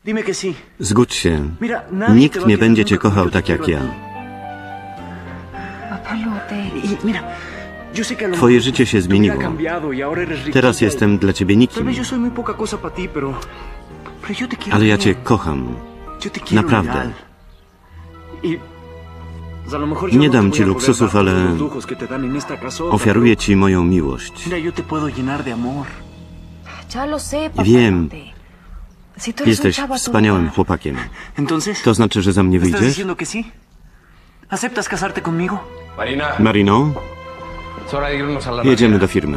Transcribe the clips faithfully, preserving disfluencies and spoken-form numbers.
Zgódź się. Nikt nie będzie cię kochał tak jak ja. Twoje życie się zmieniło. Teraz jestem dla ciebie nikim. Ale ja cię kocham. Naprawdę. Nie dam ci luksusów, ale ofiaruję ci moją miłość. Wiem. Jesteś wspaniałym chłopakiem. To znaczy, że za mnie wyjdziesz? Marino? Jedziemy do firmy.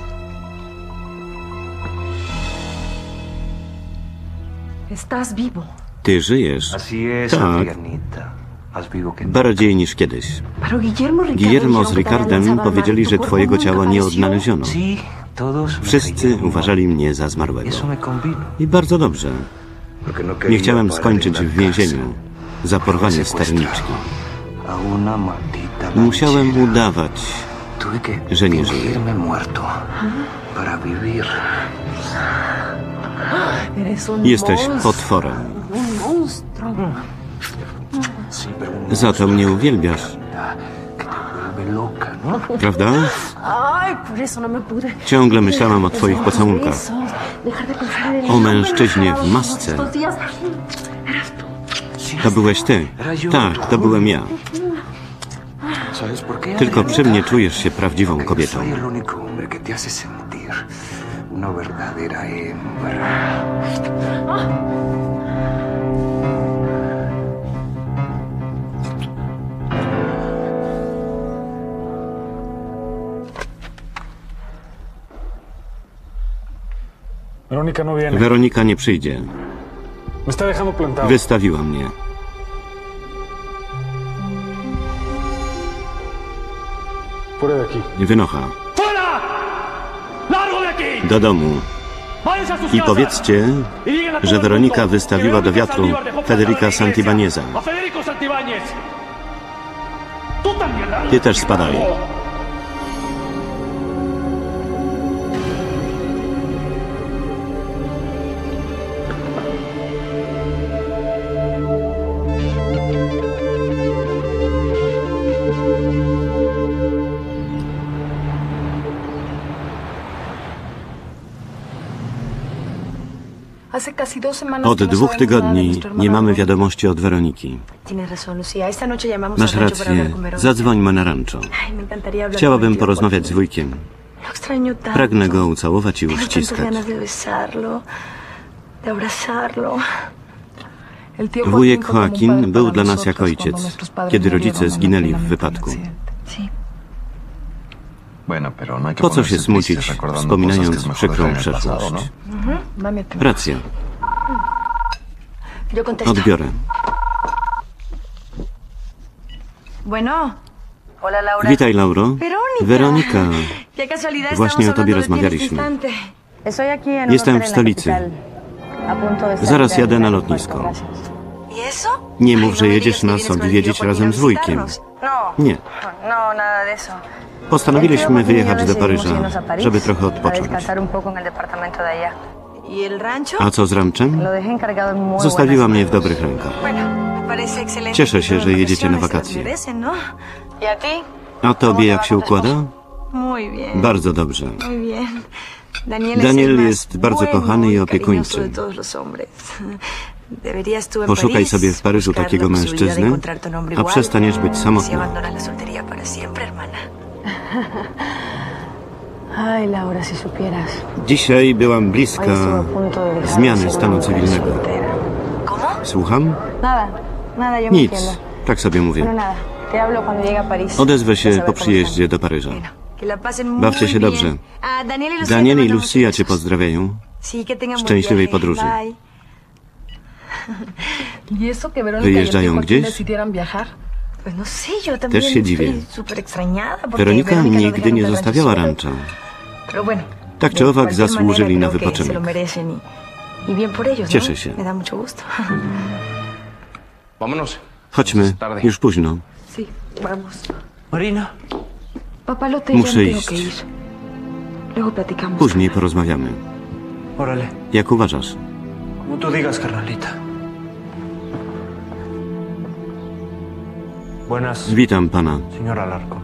Ty żyjesz? Tak. Bardziej niż kiedyś. Guillermo z Ricardem powiedzieli, że twojego ciała nie odnaleziono. Wszyscy uważali mnie za zmarłego. I bardzo dobrze. Nie chciałem skończyć w więzieniu za porwanie sterniczki. Musiałem udawać, że nie żyję. Jesteś potworem. Za to mnie uwielbiasz. Prawda? Ciągle myślałam o twoich pocałunkach. O mężczyźnie w masce. To byłeś ty. Tak, to byłem ja. Tylko przy mnie czujesz się prawdziwą kobietą. Weronika nie przyjdzie. Wystawiła mnie. Wynocha. Do domu. I powiedzcie, że Weronika wystawiła do wiatru Federica Santibáñeza. Ty też spadaj. Od dwóch tygodni nie mamy wiadomości od Weroniki. Masz rację. Zadzwońmy na rancho. Chciałabym porozmawiać z wujkiem. Pragnę go ucałować i uściskać. Wujek Joaquin był dla nas jak ojciec, kiedy rodzice zginęli w wypadku. Po co się smucić, wspominając przykrą przeszłość? Racja. Odbiorę. Witaj, Lauro. Weronika. Właśnie o tobie rozmawialiśmy. Jestem w stolicy. Zaraz jadę na lotnisko. Nie mów, że jedziesz nas odwiedzić razem z wujkiem. Nie. Postanowiliśmy wyjechać do Paryża, żeby trochę odpocząć. A co z ranczem? Zostawiła mnie w dobrych rękach. Cieszę się, że jedziecie na wakacje. A tobie jak się układa? Bardzo dobrze. Daniel jest bardzo kochany i opiekuńczy. Poszukaj sobie w Paryżu takiego mężczyzny, a przestaniesz być samotna. Dzisiaj byłam bliska zmiany stanu cywilnego. Słucham? Nic, tak sobie mówię. Odezwę się po przyjeździe do Paryża. Bawcie się dobrze. Daniel i Lucia cię pozdrawiają. Szczęśliwej podróży. Wyjeżdżają gdzieś? Też się dziwię. Weronika nigdy nie zostawiała rancza. Tak czy owak zasłużyli na wypoczynek. Cieszę się. Chodźmy, już późno. Muszę iść. Później porozmawiamy. Jak uważasz? Como tú digas, carnalita. Buenas. Witam pana. Señor Alarcón.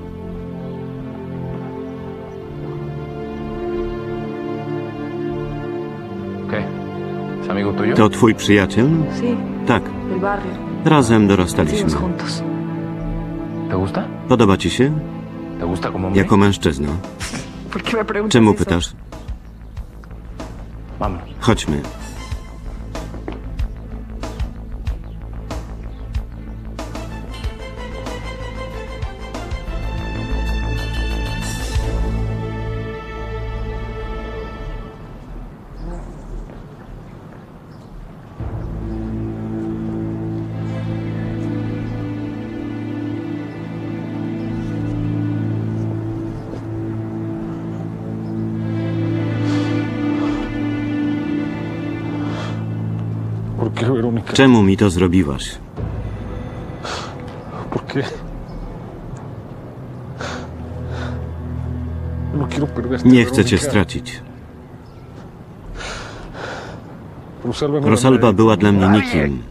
¿Qué? ¿Es amigo tuyo? To twój przyjaciel? Sí, Tak. del barrio. Razem dorastaliśmy. Crecimos juntos. ¿Te gusta? Podoba ci się? ¿Te gusta como hombre? Jako mężczyzna. ¿Por qué me preguntas Czemu eso? pytasz? Vámonos. Chodźmy. ¿Por qué, Verónica? Czemu mi to zrobiłaś? ¿Por qué? No quiero perderte, Nie chcę cię Verónica. stracić. Rosalba, no era Rosalba nadie. była dla mnie nikim.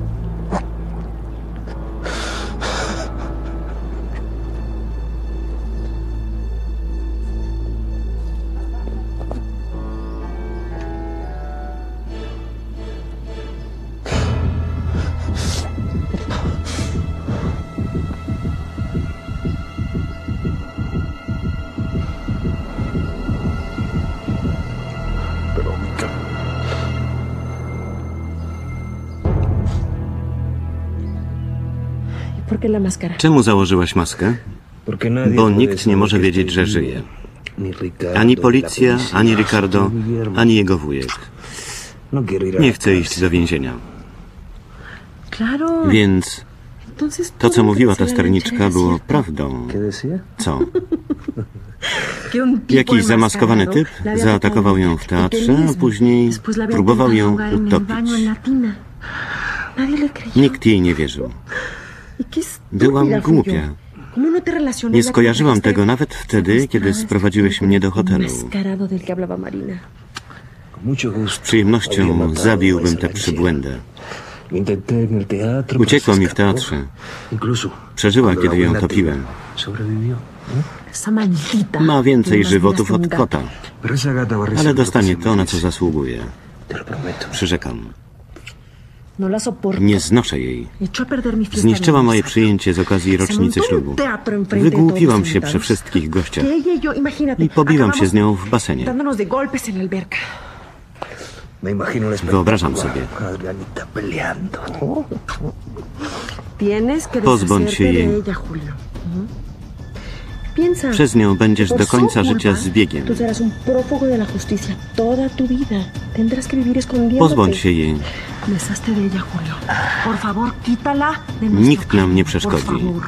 Verónica. ¿Y por qué la máscara? Czemu założyłaś maskę? Bo nikt nie może wiedzieć, że żyje. Ani policja, ani Ricardo, ani jego wujek. Nie chcę iść do więzienia. Claro. Więc Entonces, to, co todo lo mówiła que ta decía la sterniczka, ranchera było era cierto. prawdą. Co? Que un tipo Jakiś zamaskowany enmascarado typ la había zaatakował atacado ją w y que teatrze, mismo a później después la había próbował ją intentado ahogar en el baño utopić. en la tina. Nadie le creyó. Nikt jej nie wierzył. Y qué estúpida Byłam fui głupia. yo. ¿Cómo no te relacioné Nie la skojarzyłam con tego este nawet wtedy, kiedy secuestrada sprowadziłeś mnie do hotelu. enmascarado del que hablaba Marina? Z przyjemnością zabiłbym tę przybłędę. Uciekła mi w teatrze. Przeżyła, kiedy ją topiłem. Esa maldita. Ma więcej no más żywotów vida od que un kota, gato. ale dostanie to, na co zasługuje. Przyrzekam. No la soporto. Nie znoszę jej. Echó a perder mi fiesta Zniszczyła de moje aniversario. przyjęcie z okazji rocznicy ślubu. Wygłupiłam się przy wszystkich gościach Que ella y yo, imagínate, i pobiłam się acabamos z nią w basenie. dándonos de golpes en la alberca. Wyobrażam sobie. Tienes que Pozbądź się deshacerte jej. de ella, Julio. Ujú. Piensa. Przez nią będziesz por do su końca culpa, życia zbiegiem. Tú serás un prófugo de la justicia toda tu vida. Tendrás que vivir escondiéndote. Pozbądź się jej. Deshazte de ella, Julio. Por favor, quítala de nuestro Nikt nam nie camino, przeszkodzi. por favor.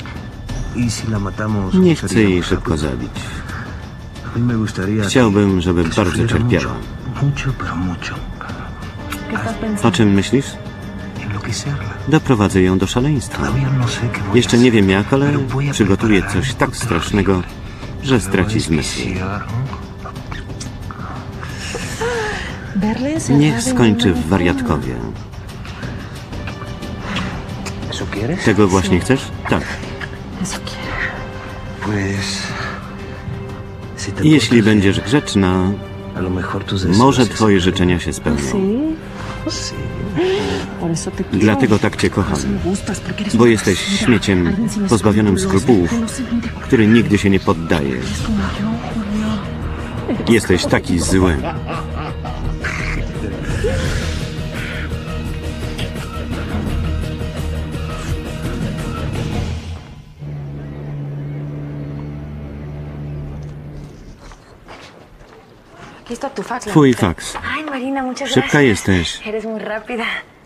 Nie chcę jej szybko zabić. Chciałbym, żeby bardzo cierpiała. ¿Qué estás O pensando? czym myślisz? Doprowadzę ją do szaleństwa. Jeszcze nie wiem jak, ale przygotuję coś tak strasznego, że straci zmysły. Verla encerrada Niech en skończy un w manicomio. wariatkowie. Tego właśnie chcesz? Tak. Eso quiero. Jeśli będziesz grzeczna, może twoje życzenia się spełnią. Sí. Por eso te quiero. Dlatego tak cię kocham. Por eso me gustas, porque eres Bo una jesteś basura. śmieciem Alguien sin pozbawionym escrúpulos, skrupułów, que no se mide por który nigdy się nie poddaje. Es como yo, Julio. Jesteś taki zły. Aquí está tu fax. la Twój neta. faks. Ay, Marina, muchas Szybka gracias. jesteś. Eres muy rápida.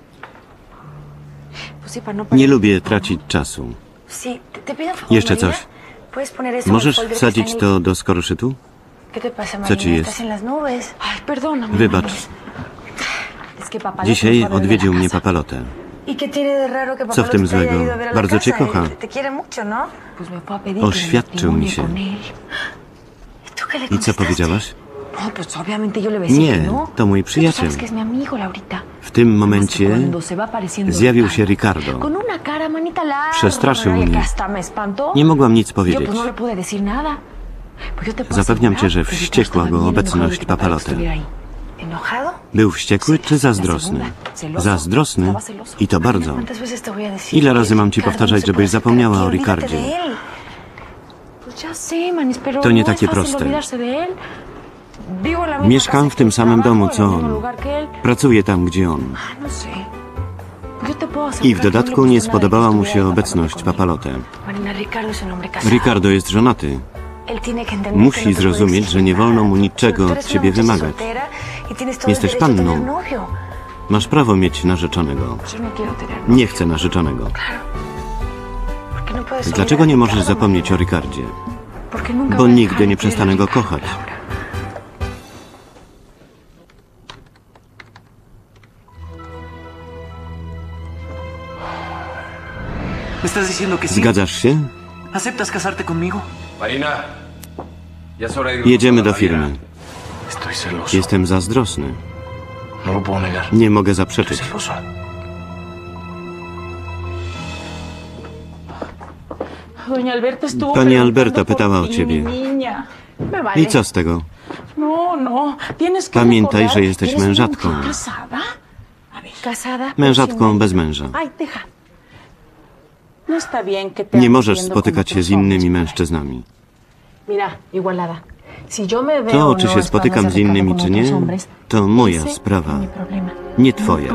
Pues sí, para no Nie lubię tracić czasu. Sí, te, te pido un favor, Jeszcze Marina. coś. ¿Puedes poner eso en el Możesz folder que wsadzić está en to el- do skoroszytu? ¿Qué te pasa, Co Marina? ci jest? Estás en las nubes. Ay, perdóname. Wybacz. Es que papá Dzisiaj le odwiedził mnie papá. papalotę. ¿Y qué tiene de raro que papá Co w tym López te haya złego? ido a ver a la Bardzo cię casa? kocha. Él Te quiere mucho, ¿no? Pues me fue a pedir Oświadczył que me mi się. matrimonio con él. ¿Y tú qué le I co contestaste? powiedziałaś? No, pues obviamente yo le decía Nie, que no. to mój Tú przyjaciel. sabes que es mi amigo, Laurita. W tym Además, momencie cuando se va apareciendo zjawił się Ricardo, Ricardo. con una cara, manita larga, Przestraszył que mnie. hasta me espantó. Nie mogłam nic Yo powiedzieć. pues no le pude decir nada. Pues yo te puedo Zapewniam cię, że asegurar que Ricardo wściekła estaba go bien obecność enojado de que papá Papalote. estuviera ahí. ¿Enojado? Był wściekły czy zazdrosny? Zazdrosny i to bardzo. ¿Cuántas veces te voy a decir Ile que razy mam ci Ricardo powtarzać, no se żebyś puede zapomniała o acercar a ti? Ricardzie? Olvídate de él. Pues ya sé, manis, pero To nie no es takie fácil proste. olvidarse de él. Vivo en la misma Mieszkam casa w que tym él, samym trabajo domu en el co mismo on. lugar que él. Pracuję tam, gdzie on. Ah, no sé. Pues yo te puedo asegurar I w que no le dodatku nie gustó nada spodobała que mu estuviera się ahí obecność Papalote conmigo. Papalote. Marina, Ricardo es un hombre casado. Ricardo jest żonaty. Él tiene que entender que Musi no te puede zrozumieć, exigir że nie wolno mu nada. niczego Tú od eres una ciebie muchacha wymagać. soltera y tienes todo el Jesteś derecho a tener panną. novio. Masz prawo mieć narzeczonego. Yo no quiero tener novio. Nie chcę narzeczonego. ¿Por qué no puedes Dlaczego olvidar nie a możesz Ricardo, zapomnieć o Marina? Ricardzie? Porque nunca Bo voy a nigdy dejar nie de przestanę querer go a Ricardo, kochać. Laura. ¿Me estás diciendo que sí? Zgadzasz się? ¿Aceptas casarte conmigo? Marina, ya es hora de irnos Jedziemy a la do firmy. Estoy celoso. Jestem zazdrosny. No lo puedo negar. Nie mogę Estoy zaprzeczyć. celoso. Doña Alberta estuvo Pani Alberta preguntando por pytała o ti, ciebie. mi niña. Me vale. I co z tego? No, no. Tienes que Pamiętaj, recordar że que jesteś eres una mężatką. mujer casada. A ver, Casada. Mężatką bez męża. ay, deja. No está bien que te Nie andes możesz viendo spotykać con się z otros hombres. innymi mężczyznami. Mira, Igualada. Si yo me veo To, o czy no się spotykam z innymi, czy nie, to moja sprawa, nie twoja.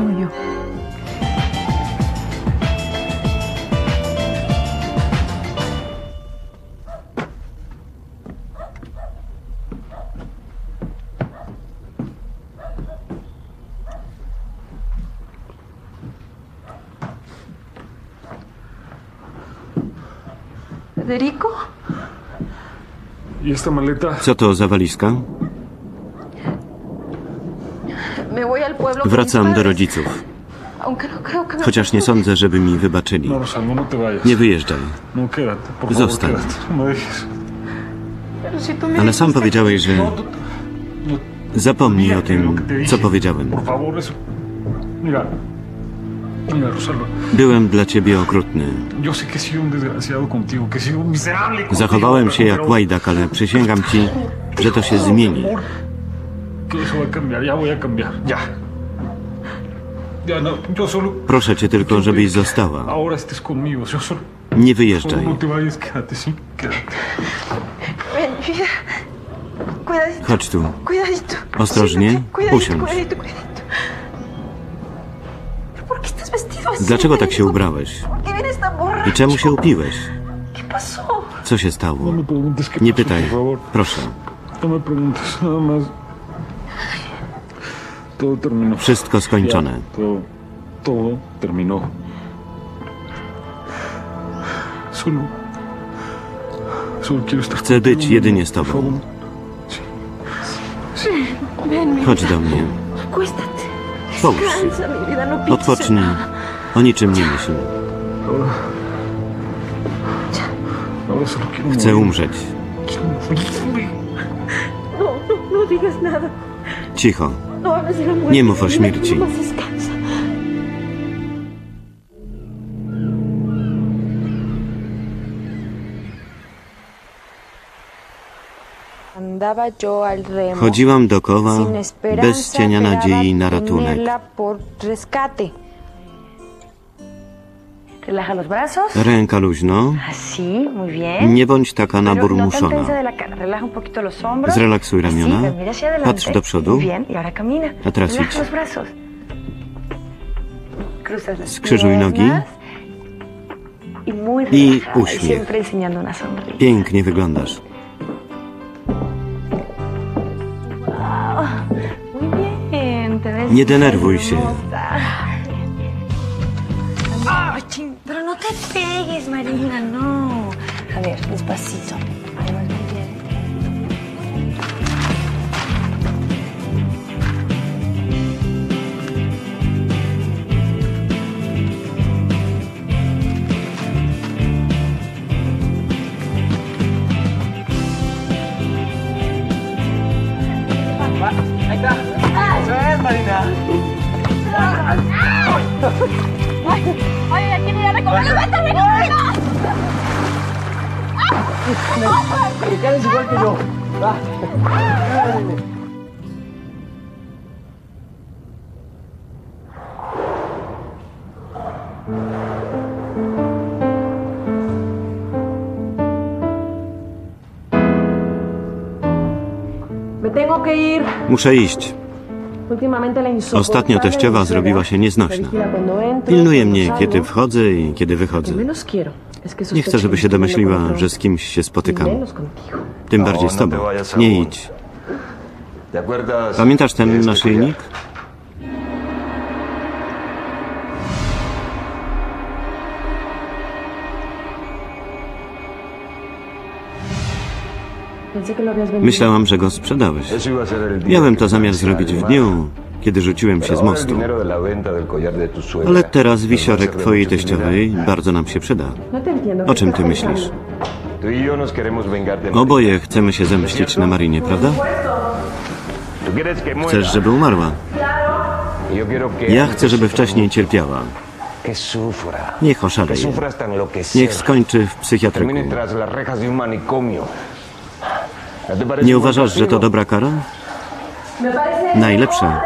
Federico? ¿Y esta maleta? Co to za walizka? Me voy al pueblo con mis Wracam do padres. rodziców. Aunque no creo que me Chociaż nie sądzę, żeby mi wybaczyli. No, Rosalba, no te vayas. Nie wyjeżdżaj. No, quédate, por favor, Zostań. quédate. No me dejes. Pero si tú me Ale sam dijiste- powiedziałeś, że No, tú- no, zapomnij mira, o lo tym, que te dije. co powiedziałem. Por favor, eso. Mira. Mira, Rosalba. Byłem dla ciebie okrutny. Yo sé que he sido un desgraciado contigo, que he sido miserable contigo. Zachowałem się jak pero- łajdak, ale przysięgam ci, że to się zmieni. Amor, que eso va a cambiar, ya voy a cambiar, ya. Ya no, yo solo. Proszę cię tylko, żebyś została. Ahora estés conmigo, yo solo. Nie Solo wyjeżdżaj. no te vayas, quédate, sí, quédate. Ven, mira. Cuidadito. Chodź tu. Cuidadito. Ostrożnie. Siéntate. Cuidadito, Usiądź. cuidadito, cuidadito. ¿Pero por qué estás vestido así? Dlaczego tak się Federico? ubrałeś? ¿Por qué vienes tan borracho? I czemu się upiłeś? ¿Qué pasó? Co się stało? No me preguntes qué Nie pasó, pytaj. por favor. Proszę. No me preguntes, nada más. Todo terminó. Wszystko skończone. Ya, todo, todo terminó. Solo. Solo quiero estar Chcę być contigo, jedynie por z tobą. favor. Ven, mi Chodź vida. do mnie. Acuéstate. Połóż się. Descansa, mi vida, no pienses en Odpocznij. nada. O niczym nie myśl. Ahora solo quiero Chcę morir. umrzeć. Quiero morir. No, no, no digas nada. Cicho. No hables de la muerte. Nie mów o mi vida, śmierci. nomás descansa. Andaba yo al remo. Chodziłam dokoła sin esperanza, bez cienia esperaba nadziei na ratunek. tenerla por rescate. Relaja los brazos. Ręka luźno. Así, muy bien. Nie bądź taka Pero no tan naburmuszona. tensa de la cara. Relaja un poquito los hombros. Zrelaksuj ramiona. Así, mira hacia adelante. Patrz do przodu. Muy bien, y ahora camina. A teraz Relaja idź. los brazos. Cruzas las Skrzyżuj nogi. piernas. Y muy I relajada, y uśmiech. siempre enseñando una sonrisa. Pięknie wyglądasz. Muy bien, te ves Nie denerwuj się. hermosa. Ay, chin, pero no te pegues, Marina, no. A ver, despacito. Ahí vas muy bien. ¡No me están negando! Eres igual que yo. Va. Muszę iść. Ostatnio teściowa zrobiła się nieznośna. Pilnuje mnie, kiedy wchodzę i kiedy wychodzę. Nie chcę, żeby się domyśliła, że z kimś się spotykam. Tym bardziej z tobą. Nie idź. Pamiętasz ten naszyjnik? Myślałam, że go sprzedałeś. Miałem to zamiar zrobić w dniu, kiedy rzuciłem się z mostu. Ale teraz wisiorek twojej teściowej bardzo nam się przyda. O czym ty myślisz? Oboje chcemy się zemścić na Marinie, prawda? Chcesz, żeby umarła? Ja chcę, żeby wcześniej cierpiała. Niech oszaleje. Niech skończy w psychiatryku. Nie uważasz, że to dobra kara? Najlepsza.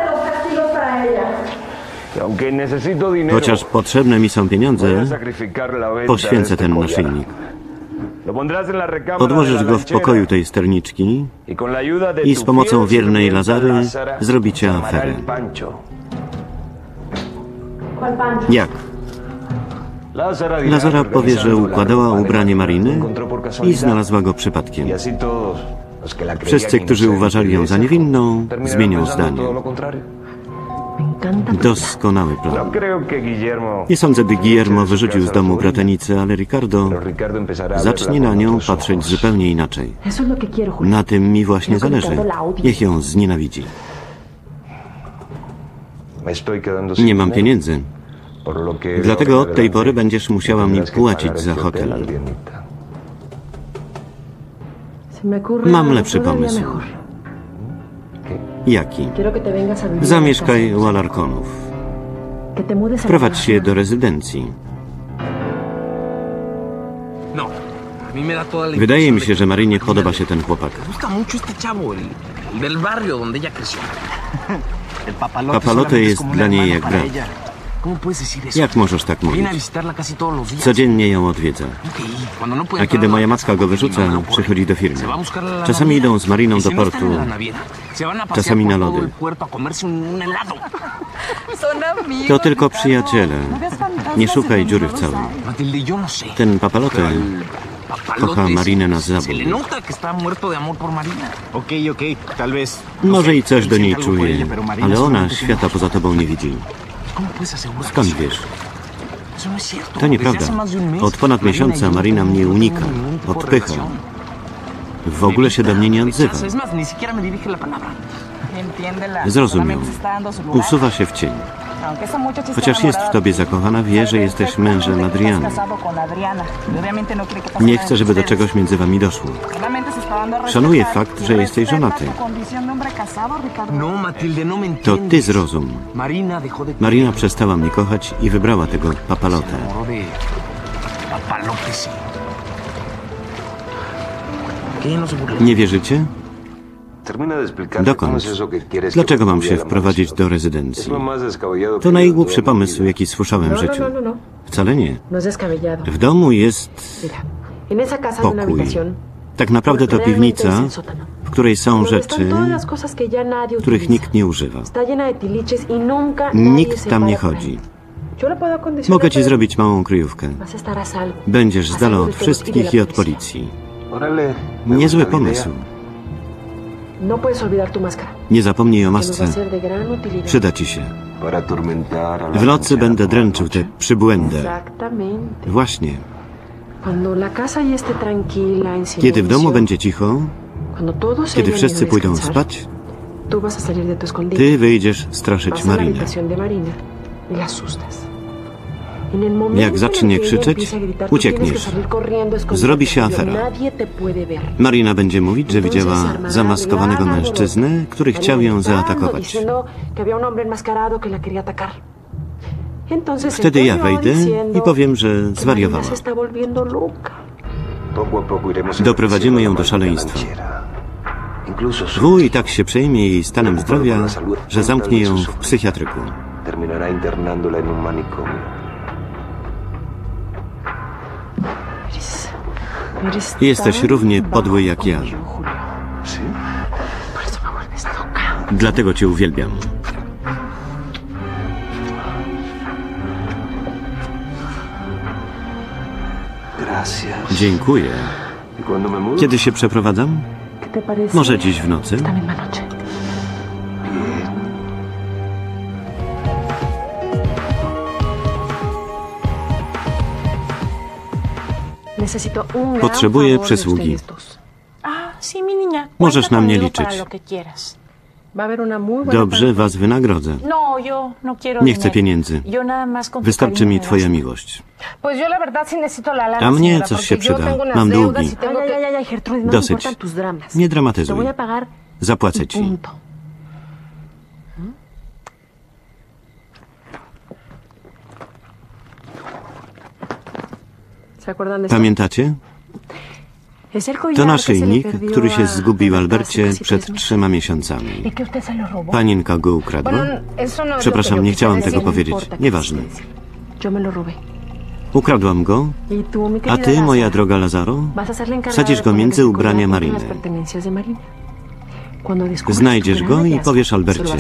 Chociaż potrzebne mi są pieniądze, poświęcę ten naszyjnik. Podłożysz go w pokoju tej sterniczki i z pomocą wiernej Lazary zrobicie aferę. Jak? Lazara powie, że układała ubranie Mariny i znalazła go przypadkiem. Wszyscy, którzy uważali ją za niewinną, zmienią zdanie. Doskonały plan. Nie sądzę, by Guillermo wyrzucił z domu bratanicę, ale Ricardo zacznie na nią patrzeć zupełnie inaczej. Na tym mi właśnie zależy. Niech ją znienawidzi. Nie mam pieniędzy. Dlatego od tej pory będziesz musiała mi płacić za hotel. Mam lepszy pomysł. Jaki? Zamieszkaj u Alarconów. Wprowadź się do rezydencji. Wydaje mi się, że Marinie podoba się ten chłopak. Papalote jest dla niej jak brat. Jak możesz tak mówić? Codziennie ją odwiedza. A kiedy moja matka go wyrzuca, przychodzi do firmy. Czasami idą z Mariną do portu, czasami na lody. To tylko przyjaciele. Nie szukaj dziury w całym. Ten Papalote kocha Marinę na zabój. Może i coś do niej czuje, ale ona świata poza tobą nie widzi. Skąd wiesz? To nieprawda. Od ponad miesiąca Marina mnie unika, odpycha. W ogóle się do mnie nie odzywa. Zrozum ją. Usuwa się w cień. Chociaż jest w tobie zakochana, wie, że jesteś mężem Adriany. Nie chce, żeby do czegoś między wami doszło. Szanuje fakt, że jesteś żonaty. To ty zrozum. Marina przestała mnie kochać i wybrała tego Papalotę. Nie wierzycie? Dokończ. Dlaczego mam się wprowadzić do rezydencji? To najgłupszy pomysł, jaki słyszałem w życiu. Wcale nie. W domu jest pokój. Tak naprawdę to piwnica, w której są rzeczy, których nikt nie używa. Nikt tam nie chodzi. Mogę ci zrobić małą kryjówkę. Będziesz z dala od wszystkich i od policji. Niezły pomysł. Nie zapomnij o masce. Przyda ci się. W nocy będę dręczył tę przybłędę. Właśnie. Kiedy w domu będzie cicho, kiedy wszyscy pójdą spać, ty wyjdziesz straszyć Marinę. Jak zacznie krzyczeć, uciekniesz. Zrobi się afera. Marina będzie mówić, że widziała zamaskowanego mężczyznę, który chciał ją zaatakować. Wtedy ja wejdę i powiem, że zwariowała. Doprowadzimy ją do szaleństwa. Wuj tak się przejmie jej stanem zdrowia, że zamknie ją w psychiatryku. Jesteś równie podły jak ja. Dlatego cię uwielbiam. Dziękuję. Kiedy się przeprowadzam? Może dziś w nocy? Potrzebuję przysługi. Możesz na mnie liczyć. Dobrze was wynagrodzę. Nie chcę pieniędzy. Wystarczy mi twoja miłość. A mnie coś się przyda. Mam długi. Dosyć. Nie dramatyzuj. Zapłacę ci. Pamiętacie? To naszyjnik, który się zgubił Albercie przed trzema miesiącami. Panienka go ukradła? Przepraszam, nie chciałam tego powiedzieć. Nieważne. Ukradłam go, a ty, moja droga Lazaro, wsadzisz go między ubrania Mariny. Znajdziesz go i powiesz Albercie.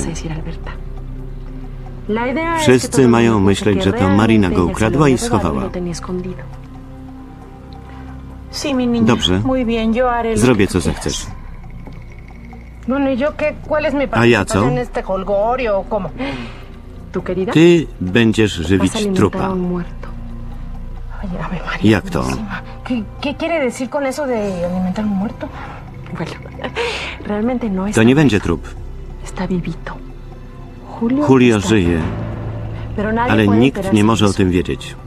Wszyscy mają myśleć, że to Marina go ukradła i schowała. Dobrze. Zrobię, co zechcesz. A ja co? Ty będziesz żywić trupa. Jak to? To nie będzie trup. Julio żyje, ale nikt nie może o tym wiedzieć.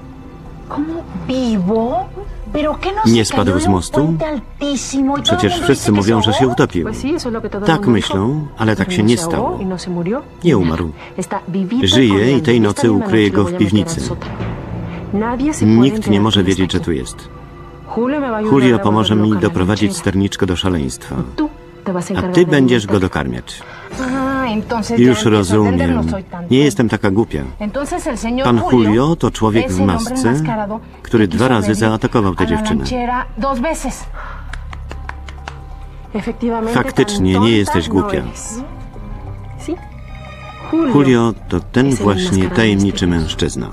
Nie spadł z mostu? Przecież wszyscy mówią, że się utopił. Tak myślą, ale tak się nie stało. Nie umarł. Żyje i tej nocy ukryje go w piwnicy. Nikt nie może wiedzieć, że tu jest. Julio pomoże mi doprowadzić sterniczkę do szaleństwa. A ty będziesz go dokarmiać. Już rozumiem. Nie jestem taka głupia. Pan Julio to człowiek w masce, który dwa razy zaatakował tę dziewczynę. Faktycznie nie jesteś głupia. Julio to ten właśnie tajemniczy mężczyzna.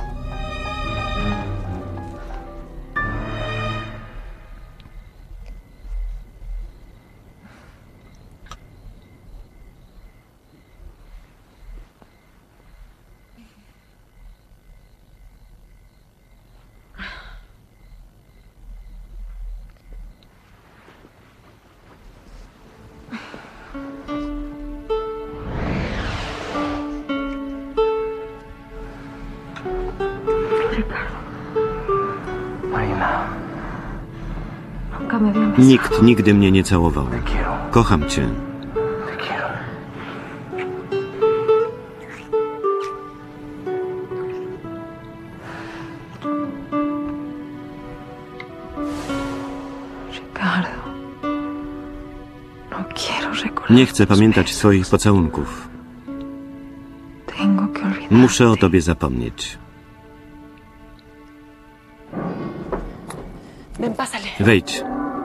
Nikt nigdy mnie nie całował. Kocham cię. Nie chcę pamiętać swoich pocałunków. Muszę o tobie zapomnieć. Wejdź.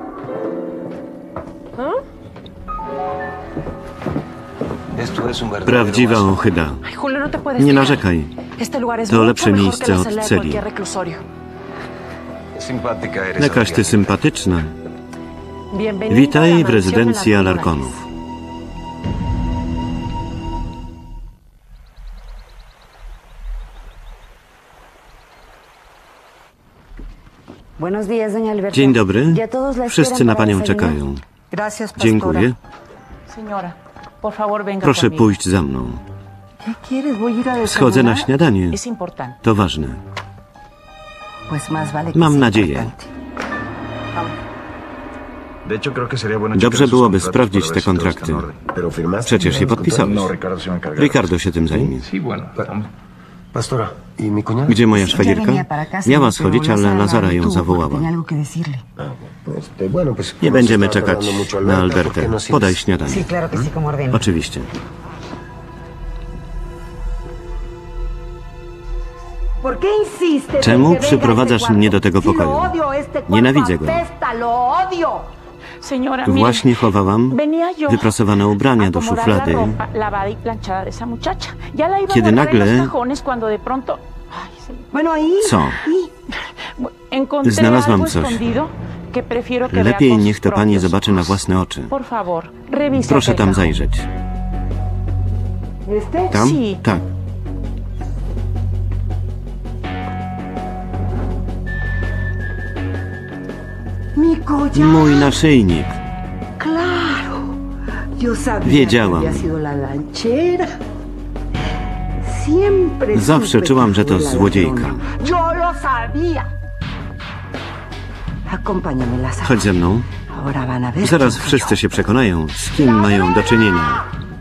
Prawdziwa ohyda. Nie narzekaj. To lepsze miejsce od celi. Jakaś ty sympatyczna. Witaj w rezydencji Alarconów. Dzień dobry. Wszyscy na panią czekają. Dziękuję. Proszę pójść za mną. Schodzę na śniadanie. To ważne. Mam nadzieję. Dobrze byłoby sprawdzić te kontrakty. Przecież je podpisałeś. Ricardo się tym zajmie. Pastora. Gdzie moja szwagierka? Miała schodzić, ale Lazara ją zawołała. Nie będziemy czekać na Albertę. Podaj śniadanie. Oczywiście. Czemu przyprowadzasz mnie do tego pokoju? Nienawidzę go. Właśnie chowałam wyprasowane ubrania do szuflady, kiedy nagle... Co? Znalazłam coś. Lepiej niech to pani zobaczy na własne oczy. Proszę tam zajrzeć. Tam? Tak. Mój naszyjnik. Wiedziałam. Zawsze czułam, że to złodziejka. Chodź ze mną. Zaraz wszyscy się przekonają, z kim mają do czynienia.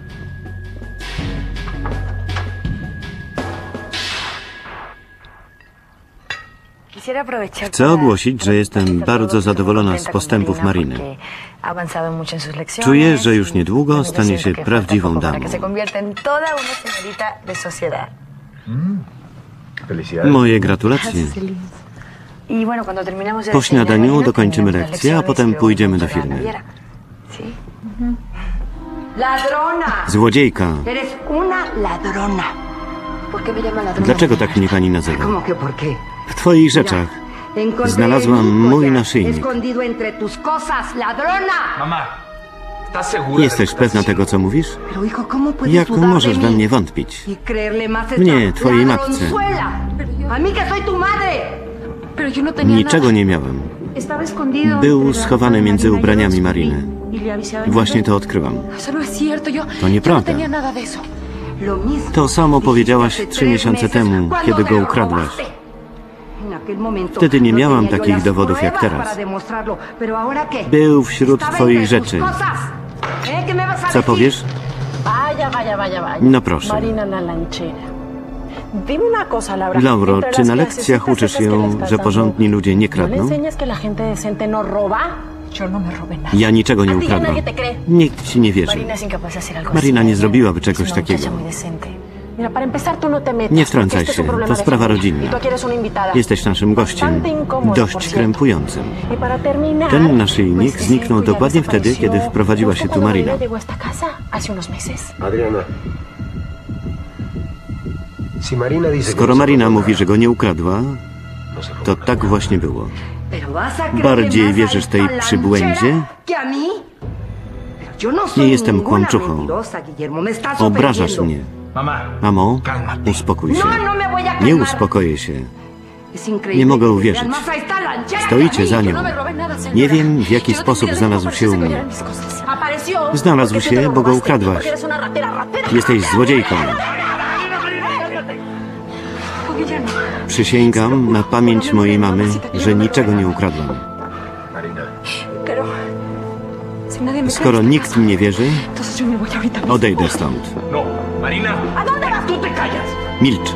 Chcę ogłosić, że jestem bardzo zadowolona z postępów Mariny. Czuję, że już niedługo stanie się prawdziwą damą. Moje gratulacje. Po śniadaniu dokończymy lekcję, a potem pójdziemy do firmy. Złodziejka. Dlaczego tak mnie pani nazywa? W twoich rzeczach znalazłam mój naszyjnik. Jesteś pewna tego, co mówisz? Jak możesz we mnie wątpić? Mnie, twojej matce. Niczego nie miałem. Był schowany między ubraniami Mariny. Właśnie to odkryłam. To nieprawda. To samo powiedziałaś trzy miesiące temu, kiedy go ukradłaś. Wtedy nie miałam takich dowodów jak teraz. Był wśród twoich rzeczy. Co powiesz? No proszę. Lauro, czy na lekcjach uczysz ją, że porządni ludzie nie kradną? Ja niczego nie ukradłam. Nikt ci nie wierzy. Marina nie zrobiłaby czegoś takiego. Nie wtrącaj się, to sprawa rodzinna. Jesteś naszym gościem, dość krępującym. Ten naszyjnik zniknął dokładnie wtedy, kiedy wprowadziła się tu Marina. Skoro Marina mówi, że go nie ukradła, to tak właśnie było. Bardziej wierzysz tej przybłędzie? Nie jestem kłamczuchą. Obrażasz mnie. Mamo, uspokój się. Nie uspokoję się. Nie mogę uwierzyć. Stoicie za nią. Nie wiem, w jaki sposób znalazł się u mnie. Znalazł się, bo go ukradłaś. Jesteś złodziejką. Przysięgam na pamięć mojej mamy, że niczego nie ukradłam. Skoro nikt mi nie wierzy, odejdę stąd. Milcz.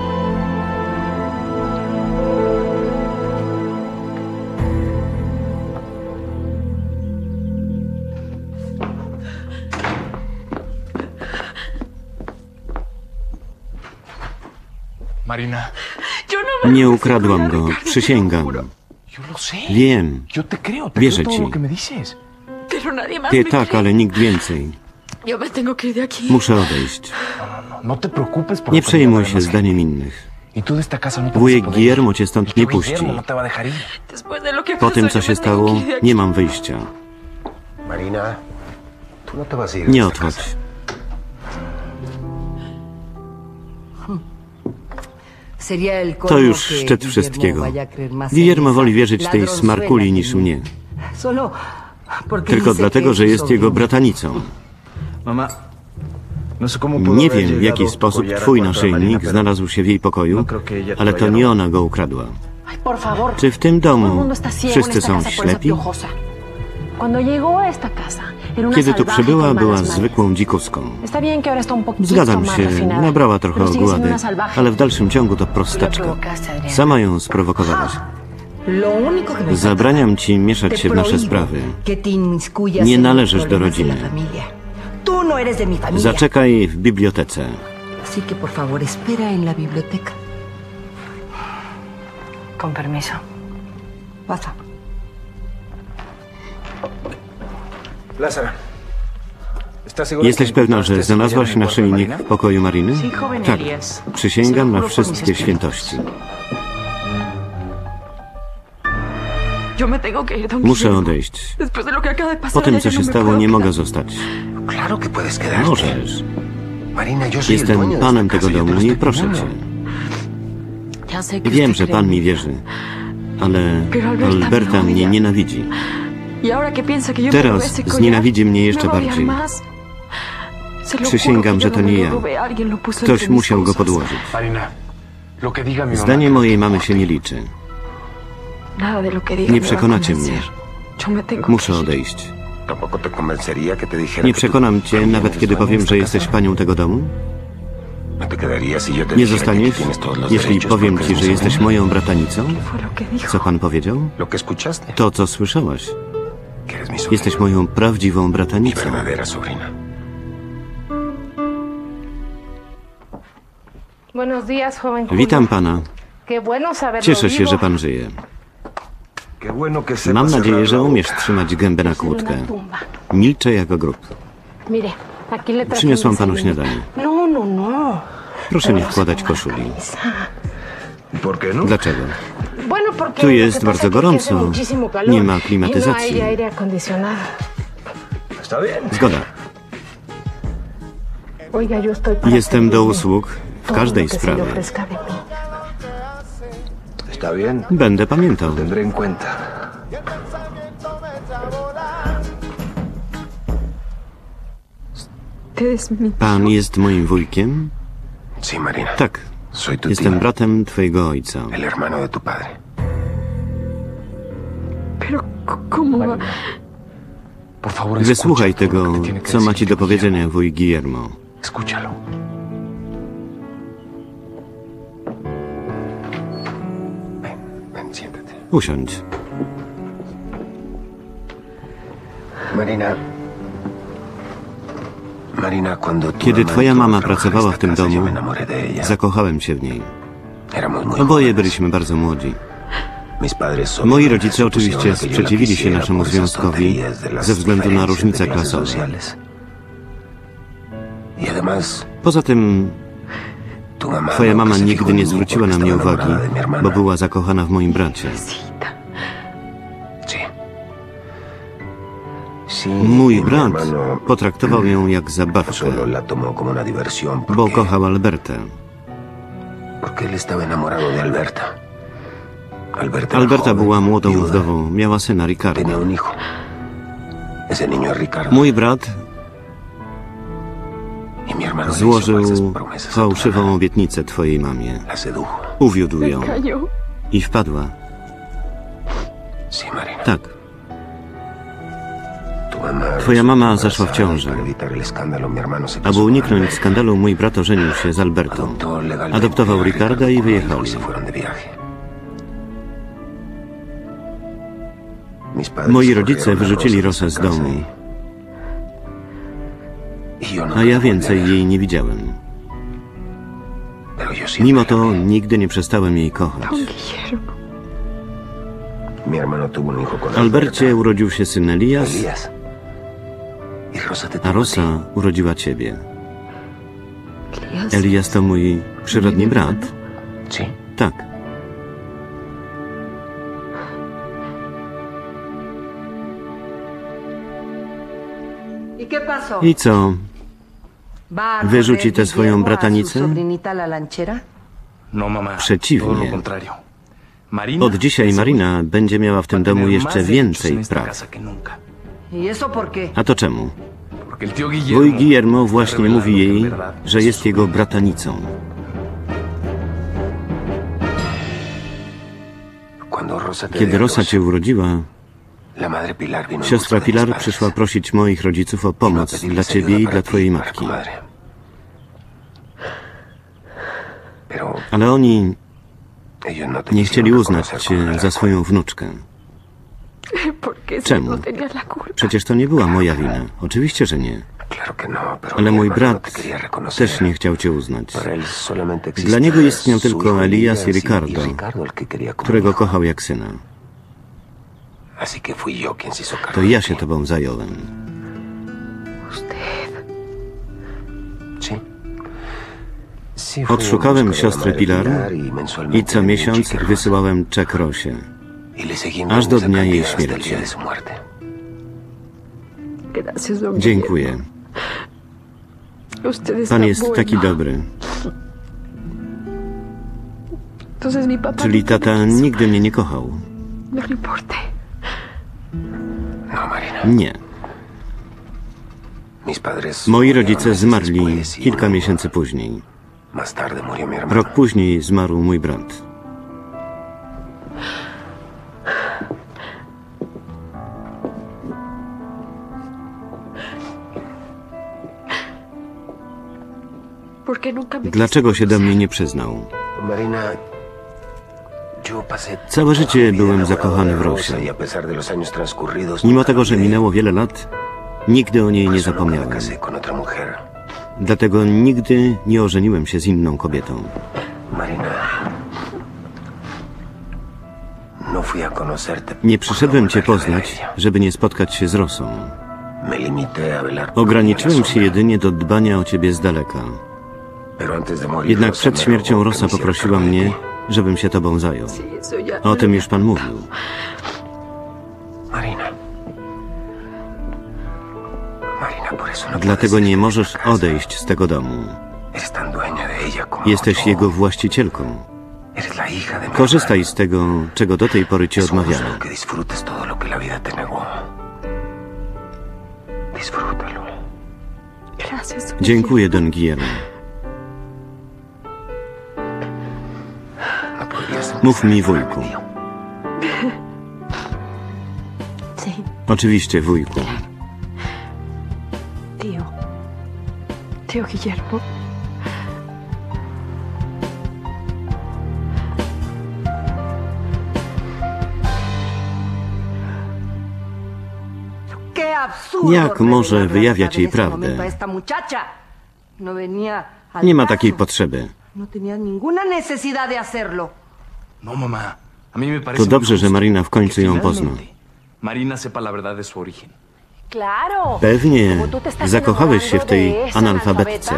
Nie ukradłam go, przysięgam. Wiem, wierzę ci. Ty tak, ale nikt więcej. Muszę odejść. Nie przejmuj się zdaniem innych. Wujek Guillermo cię stąd nie puści. Po tym, co się stało, nie mam wyjścia. Nie odchodź. To już szczyt wszystkiego. Guillermo woli wierzyć tej smarkuli niż mnie. Tylko dlatego, że jest jego bratanicą. Nie wiem, w jaki sposób twój naszyjnik znalazł się w jej pokoju, ale to nie ona go ukradła. Czy w tym domu wszyscy są ślepi? Kiedy tu przybyła, była zwykłą dzikuską. Zgadzam się, nabrała trochę ogłady, ale w dalszym ciągu to prostaczka. Sama ją sprowokowałaś. Zabraniam ci mieszać się w nasze sprawy. Nie należysz do rodziny. Zaczekaj w bibliotece. Con permiso. Pasa. Jesteś pewna, że znalazłaś naszyjnik w pokoju Mariny? Tak. Przysięgam na wszystkie świętości. Muszę odejść. Po tym, co się stało, nie mogę zostać. Możesz. Jestem panem tego domu i proszę cię. Wiem, że pan mi wierzy, ale Alberta mnie nienawidzi. Teraz znienawidzi mnie jeszcze bardziej. Przysięgam, że to nie ja. Ktoś musiał go podłożyć. Zdanie mojej mamy się nie liczy. Nie przekonacie mnie. Muszę odejść. Nie przekonam cię, nawet kiedy powiem, że jesteś panią tego domu? Nie zostaniesz, jeśli powiem ci, że jesteś moją bratanicą? Co pan powiedział? To, co słyszałaś. Jesteś moją prawdziwą bratanicą. Witam pana. Cieszę się, że pan żyje. Mam nadzieję, że umiesz trzymać gębę na kłódkę. Milczę jako grób. Przyniosłam panu śniadanie. Proszę nie wkładać koszuli. Dlaczego? Tu jest bardzo gorąco. Nie ma klimatyzacji. Zgoda. Jestem do usług w każdej sprawie. Będę pamiętał. Pan jest moim wujkiem? Tak. Jestem bratem twojego ojca. Wysłuchaj tego, co ma ci do powiedzenia wuj Guillermo. Usiądź. Kiedy twoja mama pracowała w tym domu, zakochałem się w niej. Oboje byliśmy bardzo młodzi. Moi rodzice oczywiście sprzeciwili się naszemu związkowi ze względu na różnice klasowe. Poza tym twoja mama nigdy nie zwróciła na mnie uwagi, bo była zakochana w moim bracie. Mój brat potraktował ją jak zabawkę, bo kochał Albertę. Alberta była młodą wdową, miała syna Ricarda. Mój brat złożył fałszywą obietnicę twojej mamie. Uwiódł ją i wpadła. Tak. Twoja mama zaszła w ciążę. Aby uniknąć skandalu, mój brat ożenił się z Albertą. Adoptował Ricarda i wyjechali. Moi rodzice wyrzucili Rosę z domu, a ja więcej jej nie widziałem. Mimo to nigdy nie przestałem jej kochać. Albercie urodził się syn Elias, a Rosa urodziła ciebie. Elias to mój przyrodni brat? Tak. I co? Wyrzuci tę swoją bratanicę? Przeciwnie. Od dzisiaj Marina będzie miała w tym domu jeszcze więcej praw. A to czemu? Wuj Guillermo właśnie mówi jej, że jest jego bratanicą. Kiedy Rosa cię urodziła, Siostra Pilar przyszła prosić moich rodziców o pomoc dla ciebie i dla twojej matki. Ale oni nie chcieli uznać cię za swoją wnuczkę. Czemu? Przecież to nie była moja wina. Oczywiście, że nie. Ale mój brat też nie chciał cię uznać. Dla niego istniał tylko Elias i Ricardo, którego kochał jak syna. To ja się tobą zająłem. Odszukałem siostrę Pilar i co miesiąc wysyłałem czek Rosie, aż do dnia jej śmierci. Dziękuję. Pan jest taki dobry. Czyli tata nigdy mnie nie kochał? Nie. Moi rodzice zmarli kilka miesięcy później. Rok później zmarł mój brat. Dlaczego się do mnie nie przyznał? Całe życie byłem zakochany w Rosie. Mimo tego, że minęło wiele lat, nigdy o niej nie zapomniałem. Dlatego nigdy nie ożeniłem się z inną kobietą. Nie przyszedłem cię poznać, żeby nie spotkać się z Rosą. Ograniczyłem się jedynie do dbania o ciebie z daleka. Jednak przed śmiercią Rosa poprosiła mnie, żebym się tobą zajął. O tym już pan mówił. Dlatego nie możesz odejść z tego domu. Jesteś jego właścicielką. Korzystaj z tego, czego do tej pory ci odmawiano. Dziękuję, don Guillermo. Mów mi, wujku. Oczywiście, wujku. Tío. Tío Guillermo. Jak może wyjawiać jej prawdę? Nie ma takiej potrzeby. To dobrze, że Marina w końcu ją pozna. Pewnie zakochałeś się w tej analfabetce.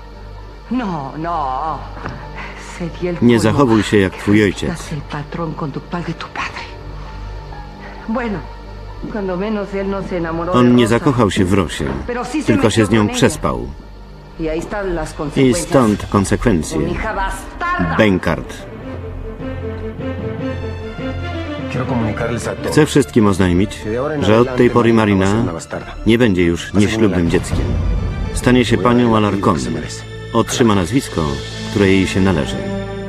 Nie zachowuj się jak twój ojciec. On nie zakochał się w Rosie, tylko się z nią przespał. I stąd konsekwencje. Bękart. Chcę wszystkim oznajmić, że od tej pory Marina nie będzie już nieślubnym dzieckiem. Stanie się panią Alarcón. Otrzyma nazwisko, które jej się należy.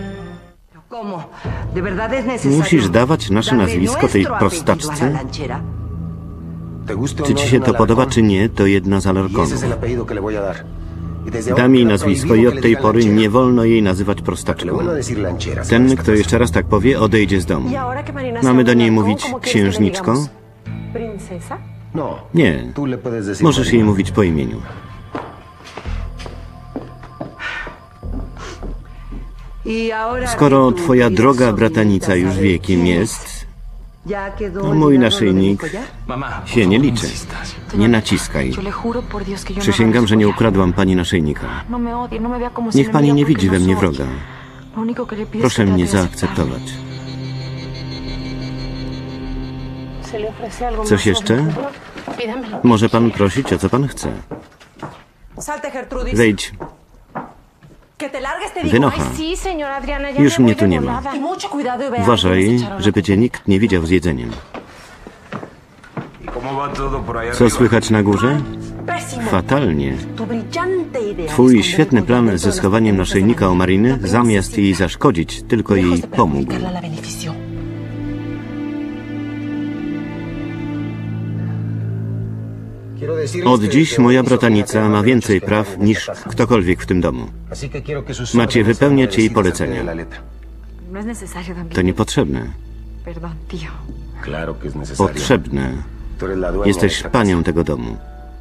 Musisz dawać nasze nazwisko tej prostaczce? Czy ci się to podoba, czy nie, to jedna z Alarconów. Dam jej nazwisko i od tej pory nie wolno jej nazywać prostaczką. Ten, kto jeszcze raz tak powie, odejdzie z domu. Mamy do niej mówić księżniczko? Nie. Możesz jej mówić po imieniu. Skoro twoja droga bratanica już wiekiem jest, to mój naszyjnik się nie liczy. Nie naciskaj. Przysięgam, że nie ukradłam pani naszyjnika. Niech pani nie widzi we mnie wroga. Proszę mnie zaakceptować. Coś jeszcze? Może pan prosić, o co pan chce. Wejdź. Wynocha. Już mnie tu nie ma. Uważaj, żeby cię nikt nie widział z jedzeniem. Co słychać na górze? Fatalnie. Twój świetny plan ze schowaniem naszyjnika u Mariny, zamiast jej zaszkodzić, tylko jej pomógł. Od dziś moja bratanica ma więcej praw niż ktokolwiek w tym domu. Macie wypełniać jej polecenia. To niepotrzebne. Potrzebne. Jesteś panią tego domu.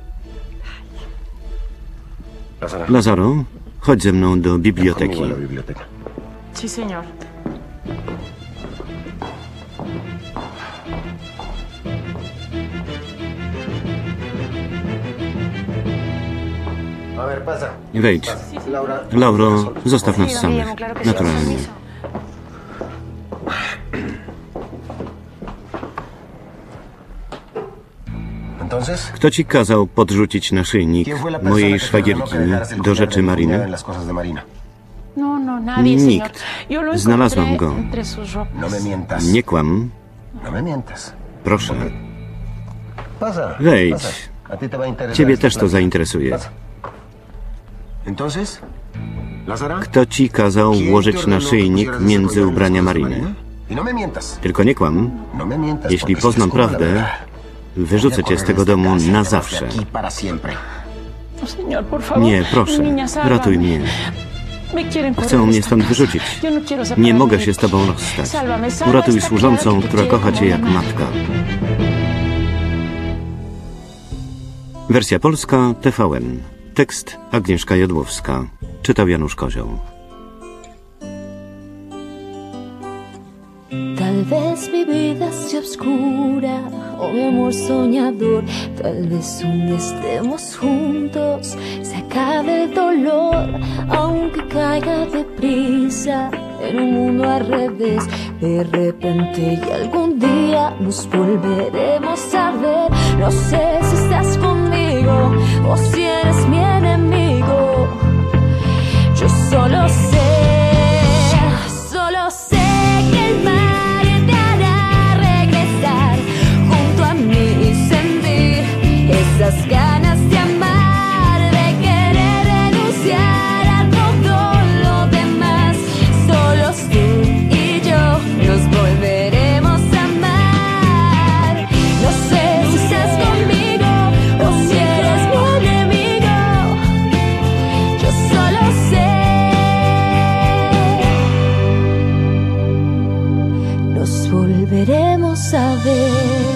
Lazaro, chodź ze mną do biblioteki. Sí, señor. Wejdź. Lauro, zostaw nas samych. Naturalnie. Kto ci kazał podrzucić naszyjnik mojej szwagierki do rzeczy Mariny? Nikt. Znalazłam go. Nie kłam. Proszę. Wejdź. Ciebie też to zainteresuje. Kto ci kazał włożyć naszyjnik między ubrania Mariny? Tylko nie kłam. Jeśli poznam prawdę, wyrzucę cię z tego domu na zawsze. Nie, proszę, ratuj mnie. Chcą mnie stąd wyrzucić. Nie mogę się z tobą rozstać. Uratuj służącą, która kocha cię jak matka. Wersja polska T V N. Tekst Agnieszka Jodłowska. Czytał Janusz Kozioł. Tal vez mi vida sea oscura o mi amor soñador. Tal vez un día estemos juntos, se acabe el dolor, aunque caiga deprisa en un mundo al revés. De repente y algún día nos volveremos a ver. No sé si estás conmigo o si eres mi enemigo. Yo solo sé, solo sé que el mar te hará regresar junto a mí y sentir esas ganas de amar, de querer renunciar a todo lo demás. Solo tú y yo nos volveremos a amar. No sé si estás conmigo o si eres mi enemigo. Yo solo sé. Nos volveremos a ver.